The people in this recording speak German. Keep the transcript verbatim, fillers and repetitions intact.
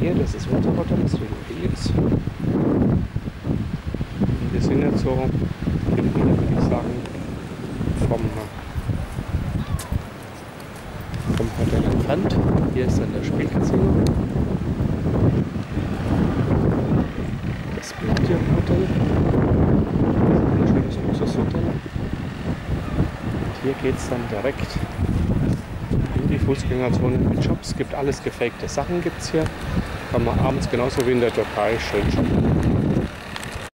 hier, das ist unser Hotel, das Helios. Und wir sind jetzt so fünf Meter, würde ich sagen, vom, vom Hotel entfernt. Hier ist dann der Spielcasino. Das Palladium Hotel. Ein schönes Luxushotel. Und hier geht es dann direkt in die Fußgängerzone mit Shops. Es gibt alles gefakte Sachen, gibt es hier. Kann man abends genauso wie in der Türkei schön shoppen.